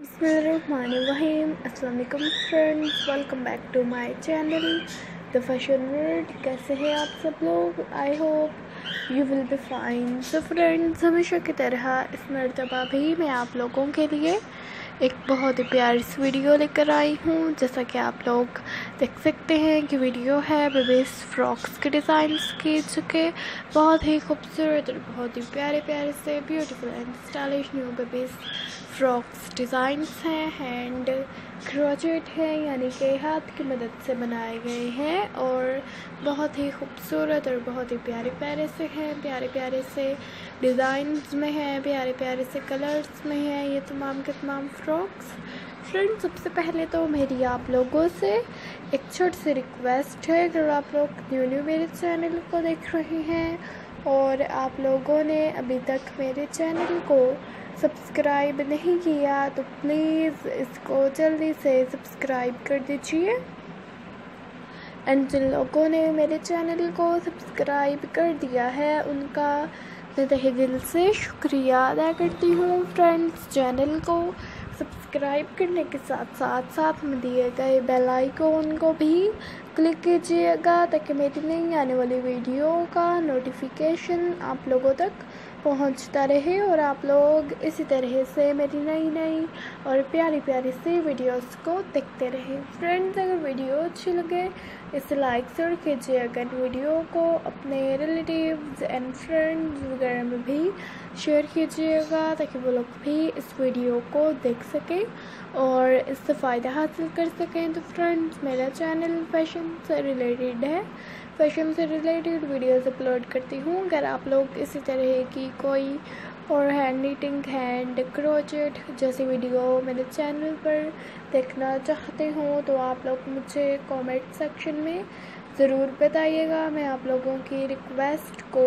बिस्मिल्लाहिर्रहमानिर्रहीम। अस्सलाम वालेकुम friends, welcome back to my channel the fashion world. कैसे हैं आप सब लोग? I hope you will be fine. So friends, हमेशा की तरह इस मरतबा भी मैं आप लोगों के लिए एक बहुत ही प्यारी सी वीडियो लेकर आई हूँ। जैसा कि आप लोग देख सकते हैं कि वीडियो है बेबीज़ फ्रॉक्स के डिज़ाइंस की, जो कि बहुत ही खूबसूरत और बहुत ही प्यारे प्यारे से beautiful and stylish new babies frocks designs हैं। हैंड क्रोचेट है, यानी कि हाथ की मदद से बनाए गए हैं और बहुत ही खूबसूरत और बहुत ही प्यारे प्यारे से हैं। प्यारे प्यारे से डिज़ाइंस में हैं, प्यारे प्यारे से कलर्स में हैं ये तमाम के तमाम फ्रॉक्स। फ्रेंड्स, सबसे पहले तो मेरी आप लोगों से एक छोटी सी रिक्वेस्ट है। अगर आप लोग न्यू मेरे चैनल को देख रहे हैं और आप लोगों ने अभी तक मेरे चैनल को सब्सक्राइब नहीं किया तो प्लीज़ इसको जल्दी से सब्सक्राइब कर दीजिए। एंड जिन लोगों ने मेरे चैनल को सब्सक्राइब कर दिया है उनका मैं तहे दिल से शुक्रिया अदा करती हूँ। फ्रेंड्स, चैनल को सब्सक्राइब करने के साथ साथ में दिए गए बेल आइकॉन को भी क्लिक कीजिएगा ताकि मेरी नई आने वाली वीडियो का नोटिफिकेशन आप लोगों तक पहुंचता रहे और आप लोग इसी तरह से मेरी नई और प्यारी प्यारी सी वीडियोस को देखते रहें। फ्रेंड्स, अगर वीडियो अच्छी लगे इसे लाइक ज़रूर कीजिएगा। वीडियो को अपने रिलेटिव्स एंड फ्रेंड्स वगैरह में भी शेयर कीजिएगा ताकि वो लोग भी इस वीडियो को देख सकें और इससे फ़ायदा हासिल कर सकें। तो फ्रेंड्स, मेरा चैनल फैशन से रिलेटेड है, फैशन से रिलेटेड वीडियोस अपलोड करती हूँ। अगर आप लोग इसी तरह की कोई और हैंड नीटिंग, हैंड क्रोचेट जैसी वीडियो मेरे चैनल पर देखना चाहते हो तो आप लोग मुझे कमेंट सेक्शन में ज़रूर बताइएगा। मैं आप लोगों की रिक्वेस्ट को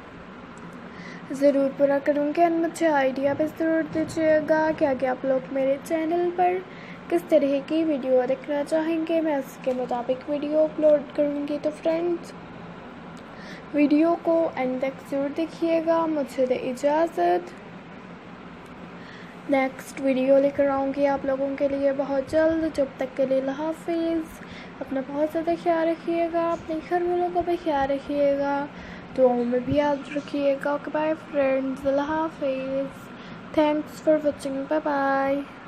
ज़रूर पूरा करूँगी और मुझे आइडिया भी ज़रूर दीजिएगा कि आगे आप लोग मेरे चैनल पर किस तरह की वीडियो देखना चाहेंगे। मैं उसके मुताबिक वीडियो अपलोड करूँगी। तो फ्रेंड्स, वीडियो को एंड तक ज़रूर देखिएगा। मुझे दे इजाज़त, नेक्स्ट वीडियो लेकर आऊँगी आप लोगों के लिए बहुत जल्द। जब तक के लिए अल्लाह हाफिज़। अपना बहुत ज़्यादा ख्याल रखिएगा, अपने घर वालों का भी ख्याल रखिएगा, दुआओं में भी याद रखिएगा। ओके बाय फ्रेंड्स, अल्लाह हाफिज़। Thanks for watching, bye bye.